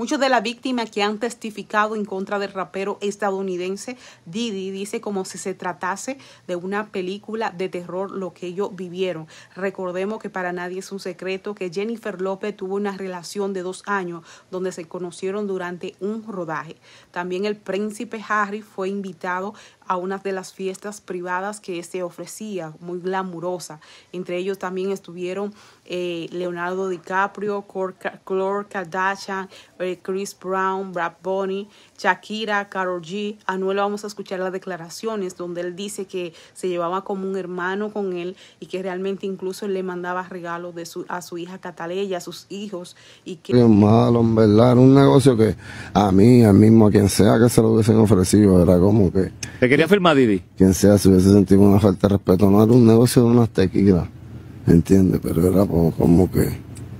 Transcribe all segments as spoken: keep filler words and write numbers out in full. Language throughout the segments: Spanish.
Muchos de las víctimas que han testificado en contra del rapero estadounidense Diddy dice como si se tratase de una película de terror lo que ellos vivieron. Recordemos que para nadie es un secreto que Jennifer López tuvo una relación de dos años donde se conocieron durante un rodaje. También el príncipe Harry fue invitado a una de las fiestas privadas que este ofrecía, muy glamurosa. Entre ellos también estuvieron eh, Leonardo DiCaprio, Khloe Kardashian, eh, Chris Brown, Brad Bunny, Shakira, Karol G. Anuel, vamos a escuchar las declaraciones donde él dice que se llevaba como un hermano con él y que realmente incluso él le mandaba regalos de su, a su hija Cataleya, a sus hijos. Y que... Bien malo, en verdad, era un negocio que a mí, al mismo, a quien sea que se lo hubiesen ofrecido, era como que... ¿Te quería firmar, Diddy? Quien sea, si hubiese sentido una falta de respeto, no era un negocio de unas tequilas, ¿entiendes? Pero era como, como que...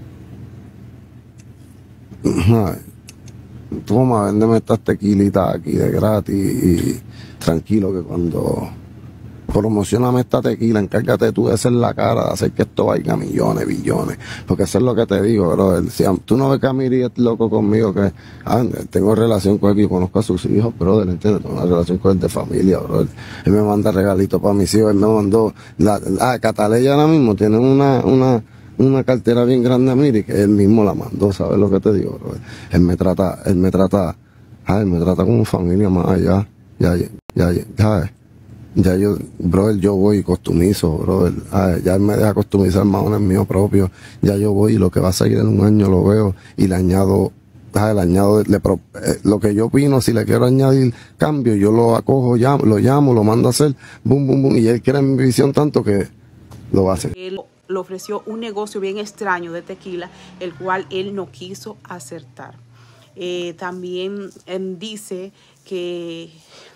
Ay, toma, véndeme estas tequilitas aquí de gratis y tranquilo que cuando promocioname esta tequila, encárgate tú de hacer la cara, de hacer que esto valga millones, billones, porque eso es lo que te digo, bro. Si tú no ves que Amiri es loco conmigo, que ah, tengo relación con él, yo conozco a sus hijos, brother, ¿entiendes? Tengo una relación con él de familia, bro. Él me manda regalitos para mis hijos, él me mandó, la, ah, Cataleya ahora mismo tiene una, una, una cartera bien grande a Amiri, que él mismo la mandó, ¿sabes lo que te digo, bro? Él me trata, él me trata, ah, él me trata como familia más allá, ya, ya, ya, ya, ¿sabes? Ya yo, brother, yo voy y costumizo, brother. Ah, ya él me deja customizar maones míos propios. Ya yo voy y lo que va a seguir en un año lo veo y le añado, ah, le añado, le, eh, lo que yo opino, si le quiero añadir cambio, yo lo acojo, llamo, lo llamo, lo mando a hacer, boom, boom, boom, y él quiere mi visión tanto que lo va a hacer. Él le ofreció un negocio bien extraño de tequila, el cual él no quiso acertar. Eh, también él dice que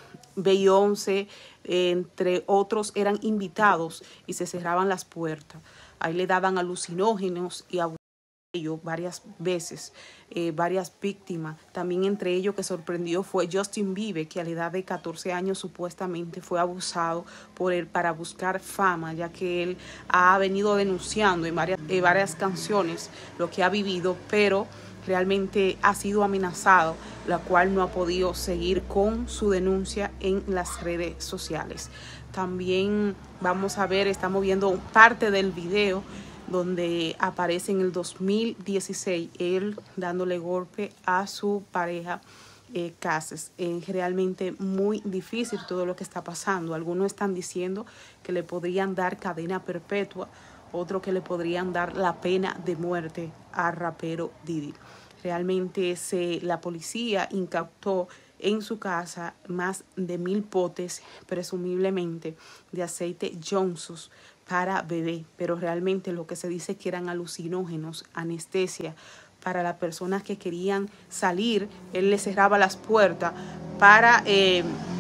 Beyoncé, eh, entre otros, eran invitados y se cerraban las puertas. Ahí le daban alucinógenos y abusaban de ellos varias veces, eh, varias víctimas. También entre ellos que sorprendió fue Justin Bieber, que a la edad de catorce años supuestamente fue abusado por él para buscar fama, ya que él ha venido denunciando en varias, en varias canciones lo que ha vivido, pero realmente ha sido amenazado, la cual no ha podido seguir con su denuncia en las redes sociales. También vamos a ver, estamos viendo parte del video donde aparece en el dos mil dieciséis él dándole golpe a su pareja eh, Cases. Es realmente muy difícil todo lo que está pasando. Algunos están diciendo que le podrían dar cadena perpetua, otro que le podrían dar la pena de muerte al rapero Diddy. Realmente se, la policía incautó en su casa más de mil potes, presumiblemente, de aceite Johnson para bebé, pero realmente lo que se dice que eran alucinógenos, anestesia, para las personas que querían salir. Él les cerraba las puertas para eh,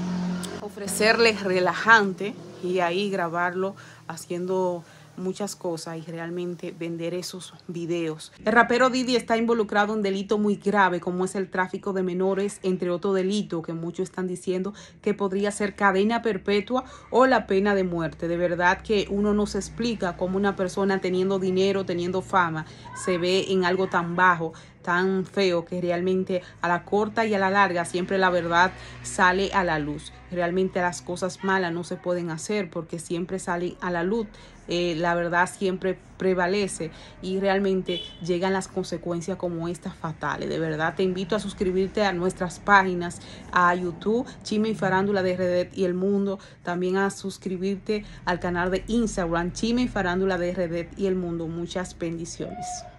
ofrecerles relajante y ahí grabarlo haciendo muchas cosas y realmente vender esos videos. El rapero Diddy está involucrado en un delito muy grave como es el tráfico de menores, entre otros delitos que muchos están diciendo que podría ser cadena perpetua o la pena de muerte. De verdad que uno no se explica cómo una persona teniendo dinero, teniendo fama, se ve en algo tan bajo, tan feo, que realmente a la corta y a la larga siempre la verdad sale a la luz. Realmente las cosas malas no se pueden hacer porque siempre salen a la luz. Eh, la verdad siempre prevalece y realmente llegan las consecuencias como estas fatales. De verdad te invito a suscribirte a nuestras páginas, a YouTube, Chisme y Farándula de R D y El Mundo, también a suscribirte al canal de Instagram, Chisme y Farándula de R D y El Mundo. Muchas bendiciones.